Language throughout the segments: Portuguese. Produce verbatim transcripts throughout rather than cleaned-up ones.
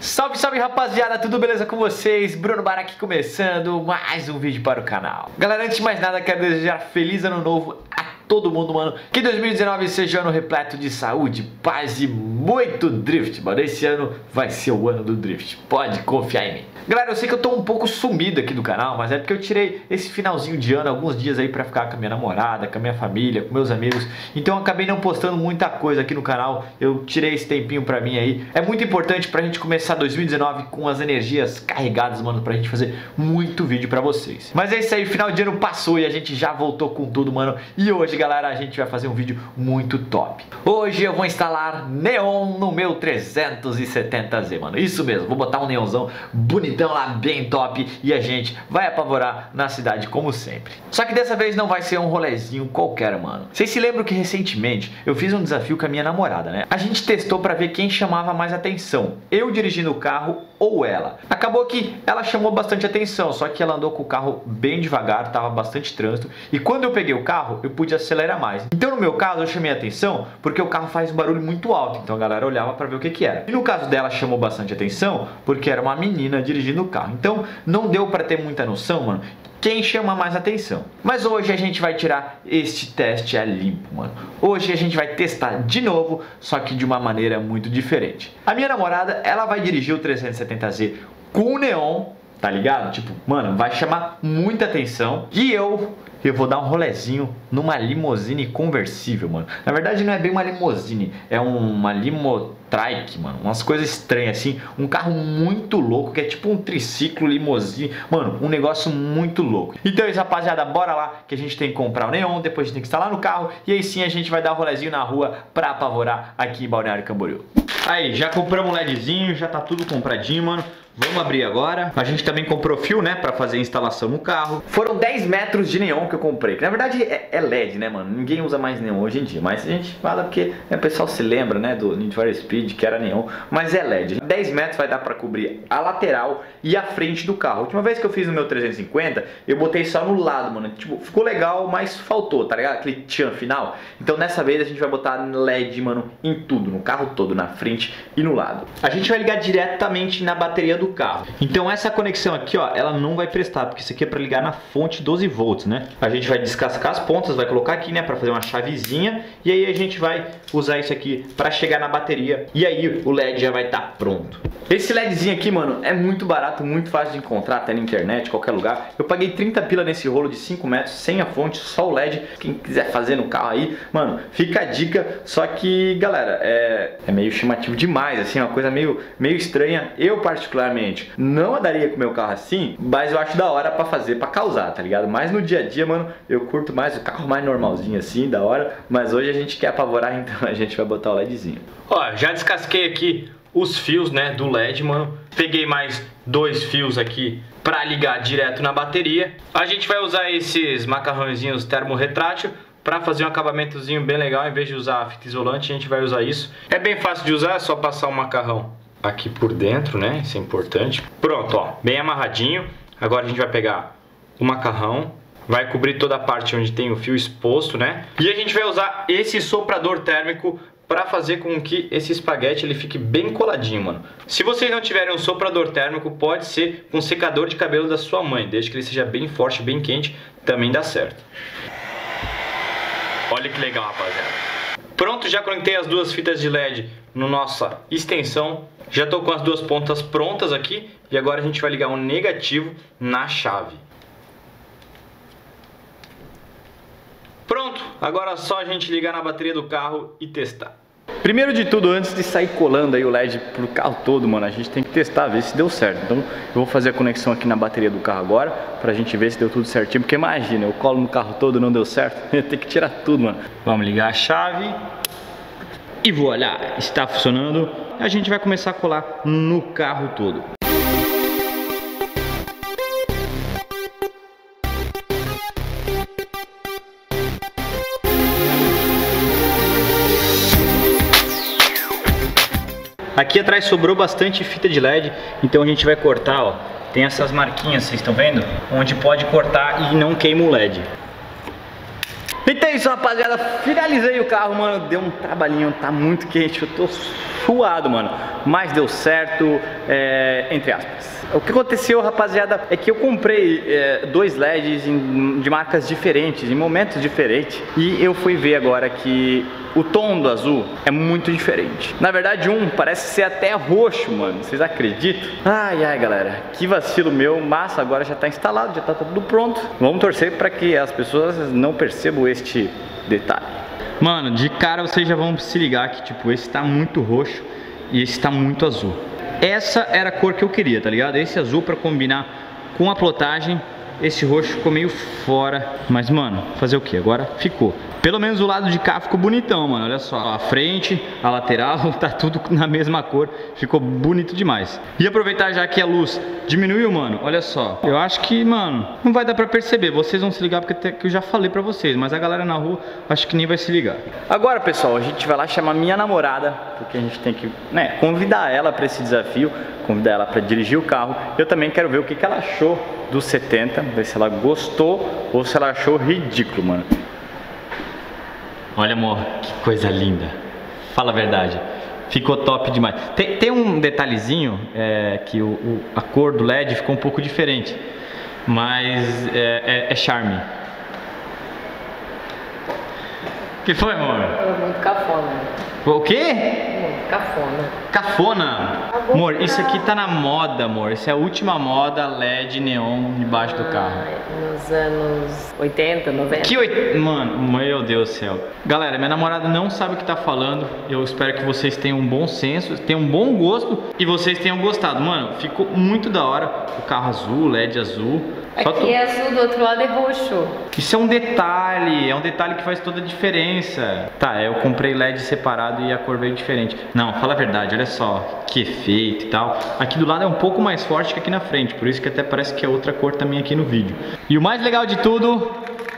Salve, salve rapaziada, tudo beleza com vocês? Bruno Bar aqui começando mais um vídeo para o canal. Galera, antes de mais nada, quero desejar feliz ano novo a todo mundo, mano. Que dois mil e dezenove seja um ano repleto de saúde, paz e muito drift, mano. Esse ano vai ser o ano do drift, pode confiar em mim. Galera, eu sei que eu tô um pouco sumido aqui do canal, mas é porque eu tirei esse finalzinho de ano, alguns dias aí pra ficar com a minha namorada, com a minha família, com meus amigos. Então eu acabei não postando muita coisa aqui no canal, eu tirei esse tempinho pra mim aí. É muito importante pra gente começar dois mil e dezenove com as energias carregadas, mano, pra gente fazer muito vídeo pra vocês. Mas é isso aí, final de ano passou e a gente já voltou com tudo, mano. E hoje, galera, a gente vai fazer um vídeo muito top. Hoje eu vou instalar neon no meu trezentos e setenta Z, mano. Isso mesmo, vou botar um neonzão bonitão lá, bem top, e a gente vai apavorar na cidade como sempre. Só que dessa vez não vai ser um rolezinho qualquer, mano. Vocês se lembram que recentemente eu fiz um desafio com a minha namorada, né? A gente testou pra ver quem chamava mais atenção, eu dirigindo o carro ou ela. Acabou que ela chamou bastante atenção, só que ela andou com o carro bem devagar, tava bastante trânsito, e quando eu peguei o carro, eu pude acelerar mais. Então no meu caso eu chamei atenção porque o carro faz um barulho muito alto, então a galera olhava pra ver o que que era. E no caso dela chamou bastante atenção porque era uma menina dirigindo no carro. Então não deu pra ter muita noção, mano, quem chama mais atenção. Mas hoje a gente vai tirar este teste a limpo, mano. Hoje a gente vai testar de novo, só que de uma maneira muito diferente. A minha namorada, ela vai dirigir o trezentos e setenta Z com neon, tá ligado? Tipo, mano, vai chamar muita atenção. E eu... eu vou dar um rolezinho numa limousine conversível, mano. Na verdade não é bem uma limousine, é uma limotrike, mano. Umas coisas estranhas assim, um carro muito louco, que é tipo um triciclo limousine. Mano, um negócio muito louco. Então é isso, rapaziada, bora lá que a gente tem que comprar o neon, depois a gente tem que instalar no carro. E aí sim a gente vai dar um rolezinho na rua pra apavorar aqui em Balneário Camboriú. Aí, já compramos um LEDzinho, já tá tudo compradinho, mano. Vamos abrir agora. A gente também comprou fio, né, pra fazer a instalação no carro. Foram dez metros de neon que eu comprei, que na verdade é, é L E D, né, mano? Ninguém usa mais neon hoje em dia, mas a gente fala porque né, o pessoal se lembra, né, do Need for Speed, que era neon, mas é L E D. dez metros vai dar pra cobrir a lateral e a frente do carro. A última vez que eu fiz no meu trezentos e cinquenta, eu botei só no lado, mano. Tipo, ficou legal, mas faltou, tá ligado? Aquele tchan final. Então dessa vez a gente vai botar L E D, mano, em tudo, no carro todo, na frente e no lado. A gente vai ligar diretamente na bateria do carro. Então essa conexão aqui, ó, ela não vai prestar, porque isso aqui é para ligar na fonte doze volts, né? A gente vai descascar as pontas, vai colocar aqui, né, para fazer uma chavezinha, e aí a gente vai usar isso aqui para chegar na bateria, e aí o L E D já vai estar pronto. Esse LEDzinho aqui, mano, é muito barato, muito fácil de encontrar, até na internet, qualquer lugar. Eu paguei trinta pila nesse rolo de cinco metros, sem a fonte, só o L E D. Quem quiser fazer no carro aí, mano, fica a dica. Só que, galera, é, é meio chamativo demais, assim, uma coisa meio, meio estranha. Eu, particularmente, não andaria com o meu carro assim, mas eu acho da hora pra fazer, pra causar, tá ligado? Mas no dia a dia, mano, eu curto mais o carro mais normalzinho assim, da hora. Mas hoje a gente quer apavorar, então a gente vai botar o LEDzinho. Ó, já descasquei aqui os fios, né, do L E D, mano. Peguei mais dois fios aqui pra ligar direto na bateria. A gente vai usar esses macarrãozinhos termorretrátil pra fazer um acabamentozinho bem legal. Em vez de usar a fita isolante, a gente vai usar isso. É bem fácil de usar, é só passar o macarrão aqui por dentro, né, isso é importante. Pronto, ó, bem amarradinho. Agora a gente vai pegar o macarrão, vai cobrir toda a parte onde tem o fio exposto, né? E a gente vai usar esse soprador térmico para fazer com que esse espaguete ele fique bem coladinho, mano. Se vocês não tiverem um soprador térmico, pode ser com um secador de cabelo da sua mãe, desde que ele seja bem forte, bem quente, também dá certo. Olha que legal, rapaziada. Pronto, já conectei as duas fitas de L E D na nossa extensão. Já estou com as duas pontas prontas aqui e agora a gente vai ligar um negativo na chave. Pronto, agora é só a gente ligar na bateria do carro e testar. Primeiro de tudo, antes de sair colando aí o L E D pro carro todo, mano, a gente tem que testar, ver se deu certo. Então eu vou fazer a conexão aqui na bateria do carro agora, pra gente ver se deu tudo certinho. Porque imagina, eu colo no carro todo e não deu certo, eu tenho que tirar tudo, mano. Vamos ligar a chave. E voilà, está funcionando. A gente vai começar a colar no carro todo. Aqui atrás sobrou bastante fita de L E D, então a gente vai cortar, ó. Tem essas marquinhas, vocês estão vendo? Onde pode cortar e não queima o L E D. Então é isso, rapaziada, finalizei o carro, mano, deu um trabalhinho, tá muito quente, eu tô suado, mano, mas deu certo, é, entre aspas. O que aconteceu, rapaziada, é que eu comprei é, dois L E Ds em, de marcas diferentes, em momentos diferentes, e eu fui ver agora que o tom do azul é muito diferente. Na verdade, um parece ser até roxo, mano, vocês acreditam? Ai, ai, galera, que vacilo meu, mas agora já tá instalado, já tá tudo pronto. Vamos torcer para que as pessoas não percebam este detalhe. Mano, de cara vocês já vão se ligar que, tipo, esse tá muito roxo e esse tá muito azul. Essa era a cor que eu queria, tá ligado? Esse azul pra combinar com a plotagem. Esse roxo ficou meio fora. Mas, mano, fazer o que? Agora ficou. Pelo menos o lado de cá ficou bonitão, mano. Olha só, a frente, a lateral, tá tudo na mesma cor. Ficou bonito demais. E aproveitar já que a luz diminuiu, mano. Olha só, eu acho que, mano, não vai dar pra perceber. Vocês vão se ligar porque até que eu já falei pra vocês. Mas a galera na rua, acho que nem vai se ligar. Agora, pessoal, a gente vai lá chamar minha namorada, porque a gente tem que, né, convidar ela pra esse desafio. Convidar ela pra dirigir o carro. Eu também quero ver o que, que ela achou do setenta. Ver se ela gostou ou se ela achou ridículo, mano. Olha, amor, que coisa linda. Fala a verdade, ficou top demais. Tem, tem um detalhezinho, é, que o, o, a cor do L E D ficou um pouco diferente, mas é, é, é charme. O que foi, amor? É muito cafona. O quê? Muito cafona. Cafona? Amor, isso aqui tá na moda, amor. Isso é a última moda L E D neon debaixo do carro. Ah, nos anos oitenta, noventa. Que oit... Mano, meu Deus do céu. Galera, minha namorada não sabe o que tá falando. Eu espero que vocês tenham um bom senso, tenham um bom gosto e vocês tenham gostado. Mano, ficou muito da hora. O carro azul, L E D azul. Só Aqui tu... é azul, do outro lado é roxo. Isso é um detalhe, é um detalhe que faz toda a diferença. Tá, eu comprei L E D separado e a cor veio diferente. Não, fala a verdade, olha só, que efeito e tal. Aqui do lado é um pouco mais forte que aqui na frente, por isso que até parece que é outra cor também aqui no vídeo. E o mais legal de tudo,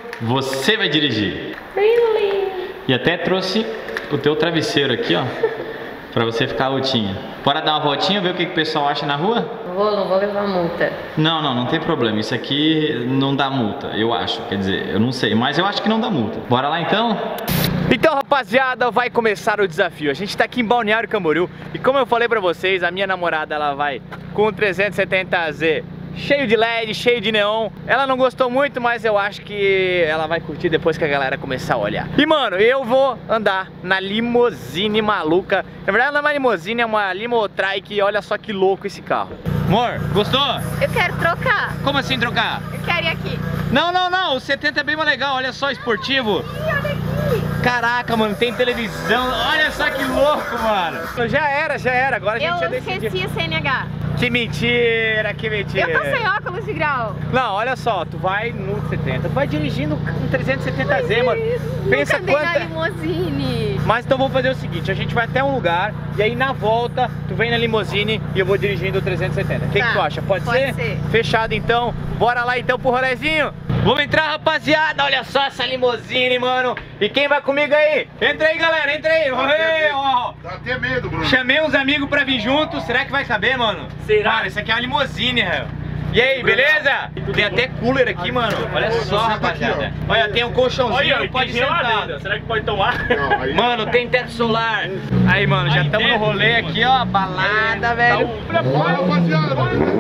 você vai dirigir. Really? E até trouxe o teu travesseiro aqui, ó, pra você ficar altinha. Bora dar uma voltinha, ver o que, que o pessoal acha na rua? Não vou, não vou levar multa. Não, não, não tem problema. Isso aqui não dá multa, eu acho. Quer dizer, eu não sei, mas eu acho que não dá multa. Bora lá então? Então, rapaziada, vai começar o desafio. A gente tá aqui em Balneário Camboriú e como eu falei pra vocês, a minha namorada, ela vai com o trezentos e setenta Z cheio de L E D, cheio de neon. Ela não gostou muito, mas eu acho que ela vai curtir depois que a galera começar a olhar. E, mano, eu vou andar na limousine maluca. Na verdade, não é uma limousine, é uma limotrike. Olha só que louco esse carro. Amor, gostou? Eu quero trocar. Como assim trocar? Eu quero ir aqui. Não, não, não. O setenta é bem mais legal. Olha só, esportivo. Ih, olha aqui. Caraca, mano, tem televisão. Olha só que louco, mano. Já era, já era. Agora a gente já Eu decidiu. esqueci o C N H. Que mentira, que mentira. Eu tô sem óculos de grau. Não, olha só, tu vai no setenta, tu vai dirigindo um trezentos e setenta Z, mano. Pensa Nunca andei na quanta... limousine. Mas então vamos fazer o seguinte, a gente vai até um lugar e aí na volta tu vem na limousine e eu vou dirigindo o trezentos e setenta. O que, Tá, que tu acha? Pode, pode ser? ser. Fechado então. Bora lá então pro rolezinho. Vamos entrar, rapaziada. Olha só essa limousine, mano. E quem vai comigo aí? Entra aí, galera, entra aí. Oi, ó. Dá até medo, Bruno. Chamei uns amigos pra vir junto. Será que vai caber, mano? Será? Mano, isso aqui é uma limousine, velho. E aí, beleza? Tem até cooler aqui, mano. Olha só, rapaziada. Olha, tem um colchãozinho, pode sentar. Será que pode tomar? Não, aí... Mano, tem teto solar. Aí, mano, já estamos no rolê aqui, ó. Balada, velho. Olha, rapaziada.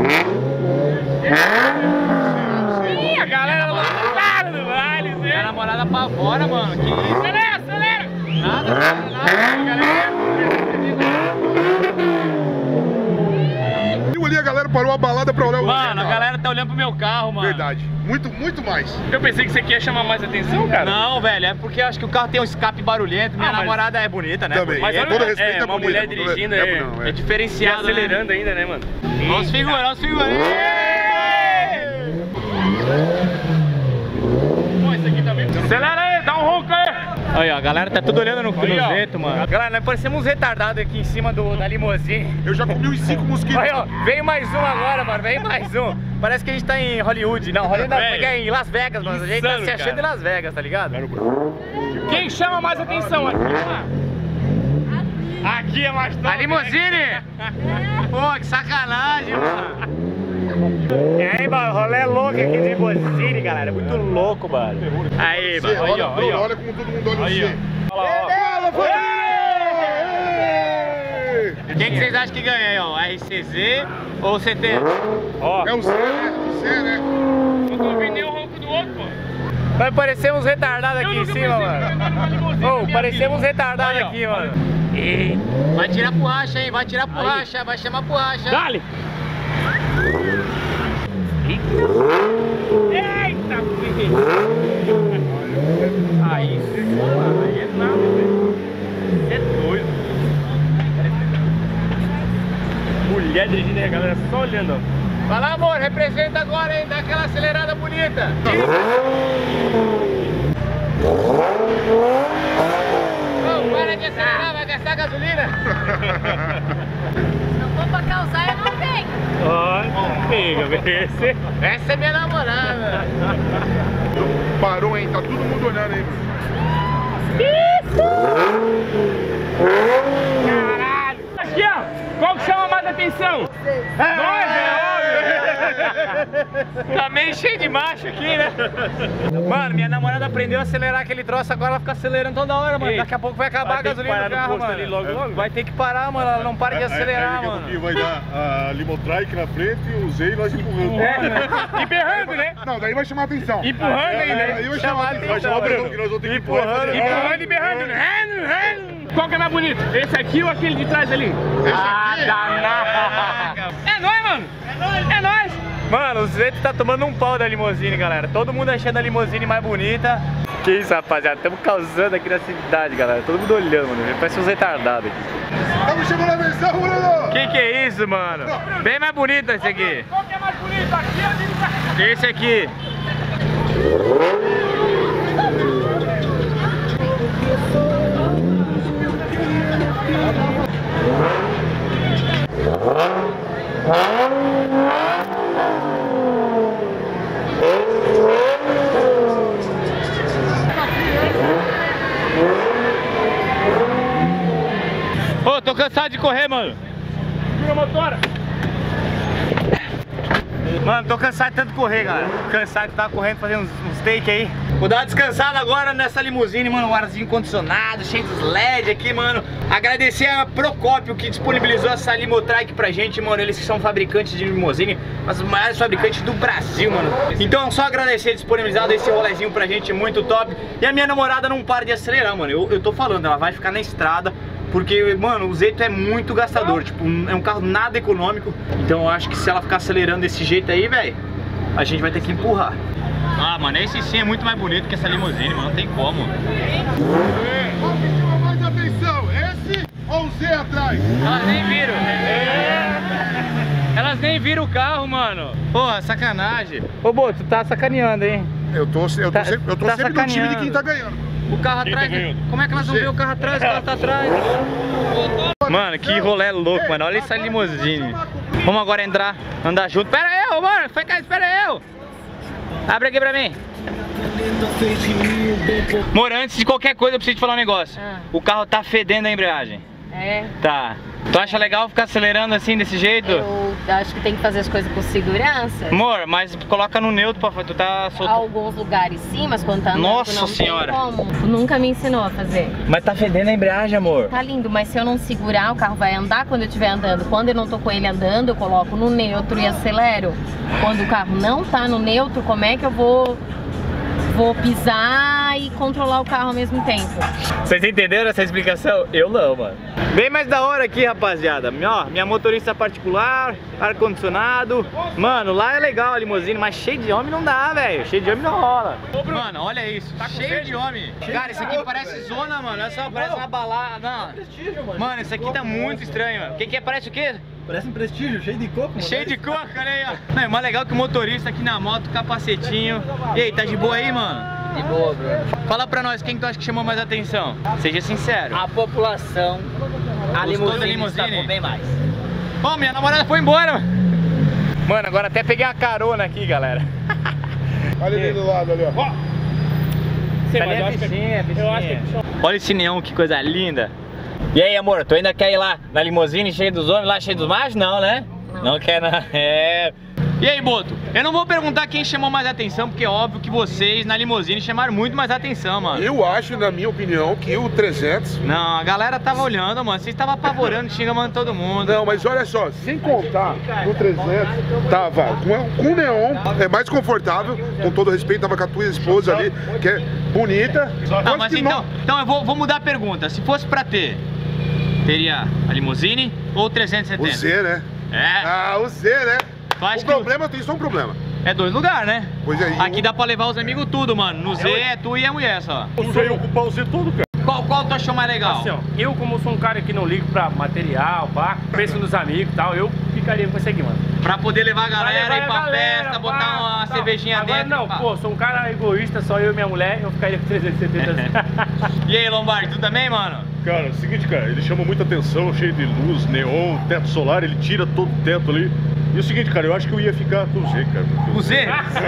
Ih, a galera lá do vale, Zé. Minha namorada apavora, mano. Que isso? Acelera, acelera. Nada, nada, nada. Galera. Ali a galera parou a balada pra olhar o Mano, a carro. galera tá olhando pro meu carro, mano. Verdade. Muito, muito mais. Eu pensei que você queria chamar mais atenção, cara. Não, velho, é porque eu acho que o carro tem um escape barulhento. Minha Ah, mas- namorada é bonita, né? Também. Mas Bonita. olha, todo respeito é, é uma bonito, mulher é bonito. dirigindo É é, não, É é. e diferenciado, né? acelerando ainda, né, mano? Olha os figuras, olha os figuras. Pô, isso aqui também. Acelera aí, dá um ronco aí. Aí, ó, a galera tá tudo olhando no Aí, ó. cruzeto, mano. Galera, nós parecemos uns retardados aqui em cima do, da limousine. Eu já comi uns cinco mosquitos. Aí, ó, veio mais um agora, mano, veio mais um. Parece que a gente tá em Hollywood. Não, Hollywood não, Velho. é em Las Vegas, mano. A gente tá Insano, se achando cara. em Las Vegas, tá ligado? Quem chama mais atenção aqui? Aqui é mais top. A limousine! Pô, que sacanagem, mano. E aí, mano, rolê louco aqui de limusine, galera. Muito louco, mano. Aí, Você, mano. olha, ó, Bruno, aí, ó. olha como todo mundo olha Aí, você. ó. Olha lá, ó. Fala, família! Quem que vocês acham que ganha aí, ó? R C Z ou C T? Ó, É o Zé, né? O Zé, né? não tô ouvindo nem o ronco do outro, pô. Vai parecer uns retardados aqui em cima, mano. Ô, oh, parecemos uns retardados Aí, ó. aqui, mano. Vai tirar pro racha, hein? Vai tirar pro racha, vai chamar pro racha. Dale! Eita, filho! Aí, mano, aí é nada, velho. Você é doido. Mulher dirigindo aí, galera, só olhando, ó. Vai lá, amor, representa agora, hein? Dá aquela acelerada bonita. Ô, para de acelerar, vai gastar gasolina. Se não for pra causar, eu não venho. Ó, pega, velho. Esse... Essa é minha namorada. Parou, hein? Tá todo mundo olhando aí. Caralho! Aqui, ó! Qual que chama mais atenção? Nós, é óbvio! Tá meio cheio de macho aqui, né? Mano, minha namorada aprendeu a acelerar aquele troço, agora ela fica acelerando toda hora, mano. Ei, Daqui a pouco vai acabar a vai ter que gasolina parar do no carro, posto mano. ali logo, logo. Vai ter que parar, mano. Ela não para de acelerar, Aí, mano. aí, vai dar a Limotrike na frente e o Zé e nós empurrando. E berrando, né? Não, daí vai chamar atenção. Empurrando aí, né? Aí vai Chamar chamar atenção. atenção, Vai chamar atenção Bruno. que nós vamos ter que empurrar. Empurrando, Empurrando e berrando. Qual que é mais bonito? Esse aqui ou aquele de trás ali? Ah, danada! É nóis, mano! É nóis! É nóis! Mano, o Zé tá tomando um pau da limusine, galera. Todo mundo achando a limusine mais bonita. Que isso, rapaziada. Estamos causando aqui na cidade, galera. Todo mundo olhando, mano. Parece uns retardados aqui. Estamos chegando na versão, Bruno! Que que é isso, mano? Bem mais bonito esse aqui. Qual que é mais bonito? Aqui ou ali de trás? Esse aqui. Ô, tô cansado de correr, mano. Vira a motora. Mano, tô cansado de tanto correr, galera. Cansado de tava correndo, fazendo uns, uns take aí. Vou dar uma descansada agora nessa limusine, mano. Um arzinho condicionado, cheio dos L E D aqui, mano. Agradecer a Procópio que disponibilizou essa Limotrike pra gente, mano. Eles que são fabricantes de limusine, mas os maiores fabricantes do Brasil, mano. Então, só agradecer disponibilizado esse rolezinho pra gente, muito top. E a minha namorada não para de acelerar, mano. Eu, eu tô falando, ela vai ficar na estrada. Porque, mano, o Zeto é muito gastador, tipo, é um carro nada econômico. Então eu acho que se ela ficar acelerando desse jeito aí, velho, a gente vai ter que empurrar. Ah, mano, esse sim é muito mais bonito que essa limusine, mano, não tem como. Qual que chama mais atenção? Esse ou o Zé atrás? Elas nem viram. Elas nem viram o carro, mano. Porra, sacanagem. Ô, Boto, tu tá sacaneando, hein? Eu tô, eu tô Tá- sempre, eu tô tá sempre no time de sacaneando. quem tá ganhando. O carro Quem atrás, tá ganhando? como é que elas vão ver o carro atrás? O carro tá atrás. Mano, que rolê louco, mano. Olha essa limusine. Vamos agora entrar, andar junto. Pera eu, mano. Foi cá, espera eu. Abre aqui pra mim. Amor, antes de qualquer coisa eu preciso te falar um negócio. Ah. O carro tá fedendo a embreagem. É, Tá. Tu acha legal ficar acelerando assim, desse jeito? eu acho que tem que fazer as coisas com segurança. Amor, mas coloca no neutro, pra... tu tá solto. Alguns lugares sim, mas quando tá andando Nossa não senhora. tem como. Nunca me ensinou a fazer. Mas tá fedendo a embreagem, amor. Tá lindo, mas se eu não segurar, o carro vai andar quando eu estiver andando. Quando eu não tô com ele andando, eu coloco no neutro e acelero. Quando o carro não tá no neutro, como é que eu vou, vou pisar e controlar o carro ao mesmo tempo? Vocês entenderam essa explicação? Eu não, mano. Bem mais da hora aqui, rapaziada. Minha, ó, minha motorista particular, ar-condicionado. Mano, lá é legal a limusine, mas cheio de homem não dá, velho. Cheio de homem não rola. Mano, olha isso, cheio de homem. Cara, isso aqui parece zona, mano, olha só, parece uma balada. Não. Mano, isso aqui tá muito estranho, mano. O que que é? Parece o quê? Parece um prestígio, cheio de coco, mano. Cheio de coca, olha aí, ó. Não, é mais legal que o motorista aqui na moto, capacetinho. E aí, tá de boa aí, mano? De boa, Bruno. Fala pra nós, quem que tu acha que chamou mais atenção? Seja sincero. A população, a Gostou da limusine, limusine? destacou bem mais. Ó, minha namorada foi embora. Mano, agora até peguei uma carona aqui, galera. Olha ali do lado, ali, ó. Sei, Tá mas ali eu a acho que- bichinha, Eu acho que bichinha. Olha esse neon, que coisa linda. E aí, amor, tu ainda quer ir lá na limusine cheio dos homens, lá cheio dos machos? Não, né? Não, quer, não. É. E aí, Boto? Eu não vou perguntar quem chamou mais atenção, porque é óbvio que vocês na limusine chamaram muito mais atenção, mano. Eu acho, na minha opinião, que o trezentos... Não, a galera tava olhando, mano. Vocês estavam apavorando, xingando todo mundo. Não, mas olha só, sem contar, no trezentos tava com, com neon, é mais confortável, com todo respeito, tava com a tua esposa ali, que é bonita. Não, mas que então, não... então eu vou, vou mudar a pergunta. Se fosse pra ter, teria a limusine ou o trezentos e setenta? O Z, né? É. Ah, o Z, né? Acho O que problema, tem só um problema. é dois lugares, né? Pois é. Aqui eu... dá pra levar os amigos tudo, mano. No Z é tu e a mulher só. Eu veio ocupar o Z todo, cara. Qual, qual tu achou mais legal? Assim, ó, eu como sou um cara que não ligo pra material, pá, penso nos amigos e tal, eu ficaria com esse aqui, mano. Pra poder levar a galera, Pra levar ir pra a galera, festa, pá, botar uma tal. cervejinha Agora, dentro. não, pá. pô, sou um cara egoísta, só eu e minha mulher, eu ficaria com trezentos e setenta. E aí, Lombardi, tu também, mano? Cara, é o seguinte, cara, ele chama muita atenção, cheio de luz, neon, teto solar, ele tira todo o teto ali. E o seguinte, cara, eu acho que eu ia ficar com o Z, cara. O Z?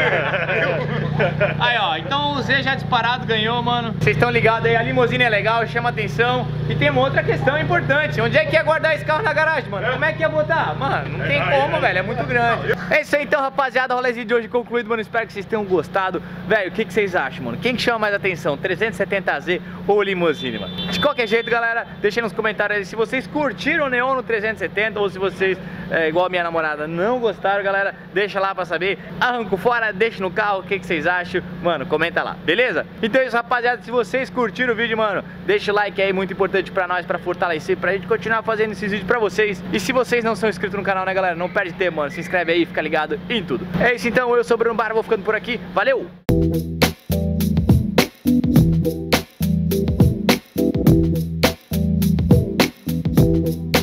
Aí, ó, então o Z já disparado ganhou, mano. Vocês estão ligados aí, a limusine é legal, chama atenção. E tem uma outra questão importante. Onde é que ia guardar esse carro na garagem, mano? Como é que ia botar? Mano, não tem como, velho, é muito grande. É isso aí então, rapaziada, o rolezinho de hoje concluído, mano. Espero que vocês tenham gostado. Velho, o que, que vocês acham, mano? Quem que chama mais atenção, trezentos e setenta Z ou limusine, mano? De qualquer jeito, galera, deixem nos comentários aí se vocês curtiram o neon no trezentos e setenta ou se vocês, é, igual a minha namorada, não gostaram, galera. Deixa lá pra saber. Arranco fora, deixa no carro, o que, que vocês acham? Mano, comenta lá, beleza? Então é isso, rapaziada, se vocês curtiram o vídeo, mano, deixa o like aí, muito importante pra nós, pra fortalecer, pra gente continuar fazendo esses vídeos pra vocês. E se vocês não são inscritos no canal, né, galera, não perde tempo, mano, se inscreve aí, fica ligado em tudo. É isso então, eu sou o Bruno Barra, vou ficando por aqui, valeu! Thank you.